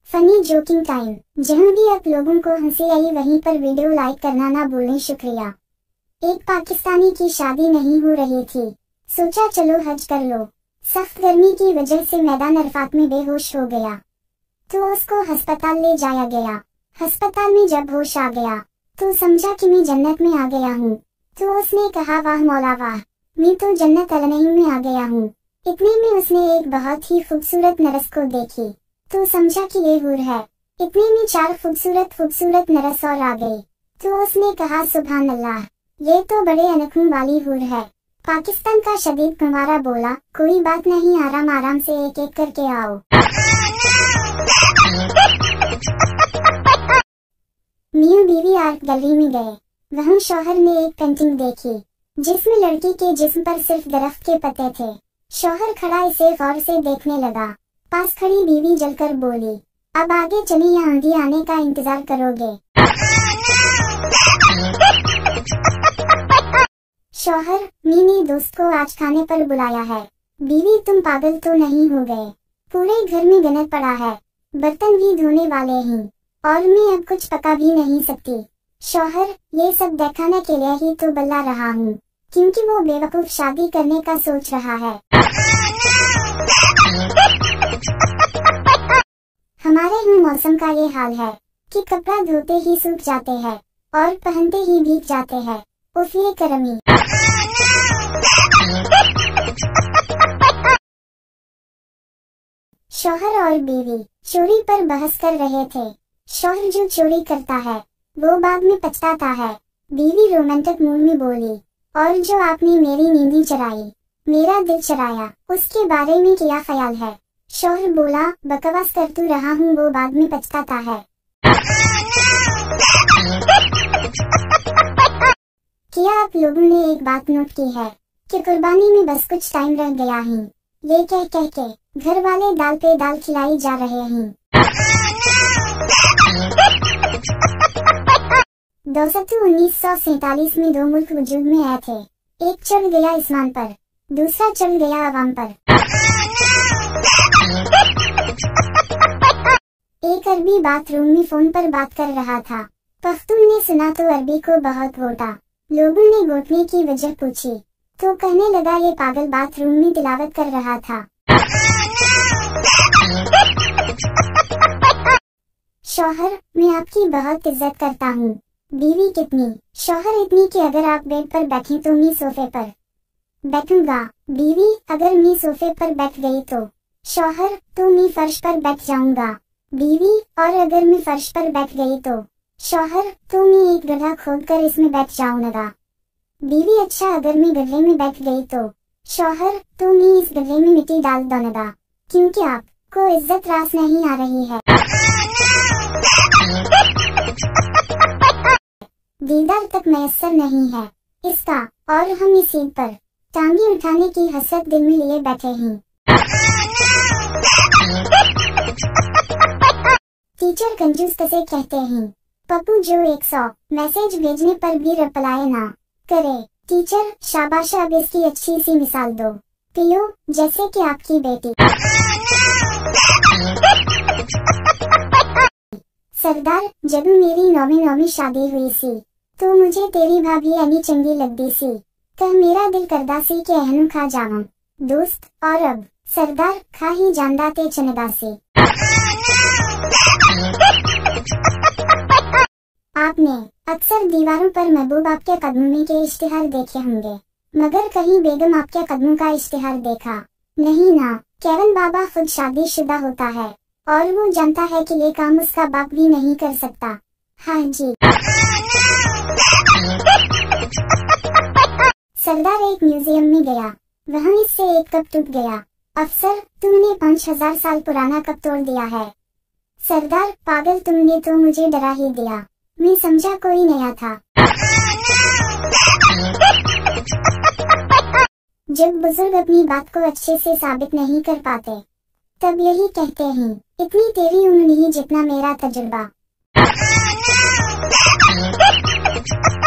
Funny joking time. जहाँ भी आप लोगों को हंसी आई वहीं पर वीडियो लाइक करना ना भूलें, शुक्रिया। एक पाकिस्तानी की शादी नहीं हो रही थी, सोचा चलो हज कर लो। सख्त गर्मी की वजह से मैदान अरफात में बेहोश हो गया, तो उसको अस्पताल ले जाया गया। अस्पताल में जब होश आ गया तो समझा कि मैं जन्नत में आ गया हूँ। तो उसने कहा, वाह मौला वाह, मैं तो जन्नत अलनईम में आ गया हूँ। इतने में उसने एक बहुत ही खूबसूरत नरस को देखी, तो समझा कि ये हूर है। इतने में 4 खूबसूरत नरस और आ गई, तो उसने कहा, सुभान अल्लाह, ये तो बड़े अनखों वाली हूर है। पाकिस्तान का शदीद कुंवारा बोला, कोई बात नहीं, आराम आराम से एक एक करके आओ। मियां बीवी आर्ट गैलरी में गए। वहाँ शौहर ने एक पेंटिंग देखी जिसमें लड़की के जिस्म पर सिर्फ दरख्त के पत्ते थे। शौहर खड़ा इसे गौर से देखने लगा। पास खड़ी बीवी जलकर बोली, अब आगे चली या आंधी आने का इंतजार करोगे? शौहर, मैंने दोस्त को आज खाने पर बुलाया है। बीवी, तुम पागल तो नहीं हो गए? पूरे घर में गनत पड़ा है, बर्तन भी धोने वाले हैं और मैं अब कुछ पका भी नहीं सकती। शौहर, ये सब दिखाने के लिए ही तो बुला रहा हूँ, क्योंकि वो बेवकूफ शादी करने का सोच रहा है। हमारे यहाँ मौसम का ये हाल है कि कपड़ा धोते ही सूख जाते हैं और पहनते ही भीग जाते हैं। उफ, ये करमी। शौहर और बीवी चोरी पर बहस कर रहे थे। शौहर, जो चोरी करता है वो बाद में पछताता है। बीवी रोमांटिक मूड में बोली, और जो आपने मेरी नींद चराई, मेरा दिल चराया, उसके बारे में क्या ख्याल है? शौहर बोला, बकवास करतू रहा हूँ, वो बाद में पछताता है। क्या आप लोगों ने एक बात नोट की है कि कुर्बानी में बस कुछ टाइम रह गया है? ये कह के घर वाले दाल पे दाल खिलाई जा रहे हैं। दोस्तों, 1947 में 2 मुल्क वजूद में आए थे। एक चढ़ गया आसमान पर, दूसरा चढ़ गया अवाम पर। एक अरबी बाथरूम में फोन पर बात कर रहा था। पख्तून ने सुना तो अरबी को बहुत घोटा। लोगों ने घोटने की वजह पूछी तो कहने लगा, ये पागल बाथरूम में तिलावत कर रहा था। शौहर, मैं आपकी बहुत इज्जत करता हूँ। बीवी, कितनी? शौहर, इतनी कि अगर आप बेड पर बैठे तो मैं सोफे पर बैठूंगा। बीवी, अगर मैं सोफे पर बैठ गई तो? शौहर, तो मैं फर्श पर बैठ जाऊंगा। बीवी, और अगर मैं फर्श पर बैठ गई तो? शौहर, तो मैं एक गड्ढा खोदकर इसमें बैठ जाऊंगा। बीवी, अच्छा, अगर मैं गड्ढे में बैठ गई तो? शौहर, तो मैं इस गड्ढे में मिट्टी डाल दूंगा, क्योंकि आपको इज्जत रास नहीं आ रही है। दीदार तक मैसर नहीं है इसका, और हम इस ईद पर टांगी उठाने की हसरत दिल में लिए बैठे हैं। टीचर कंजूस कसे कहते हैं? पप्पू, जो 100 मैसेज भेजने पर भी रिप्लाई ना करे। टीचर, शाबाश, अब इसकी अच्छी सी मिसाल दो। पियो, जैसे कि आपकी बेटी। सरदार, जब मेरी नौवीं शादी हुई सी तो मुझे तेरी भाभी अनी चंगी लगती सी, कह मेरा दिल करदा सी के अहनू खा जावां। दोस्त, और अब सरदार खा ही जानदा ते चनदा से। आपने अक्सर दीवारों पर महबूब आपके कदमों के इश्तिहार देखे होंगे, मगर कहीं बेगम आपके कदमों का इश्तिहार देखा नहीं ना? केवन बाबा खुद शादीशुदा होता है और वो जानता है कि ये काम उसका बाप भी नहीं कर सकता। हाँ जी। सरदार एक म्यूजियम में गया, वहाँ इससे एक कप टूट गया। अफसर, तुमने 5000 साल पुराना कप तोड़ दिया है। सरदार, पागल, तुमने तो मुझे डरा ही दिया, मैं समझा कोई नया था। जब बुजुर्ग अपनी बात को अच्छे से साबित नहीं कर पाते तब यही कहते हैं, इतनी तेरी उम्र नहीं जितना मेरा तजुर्बा।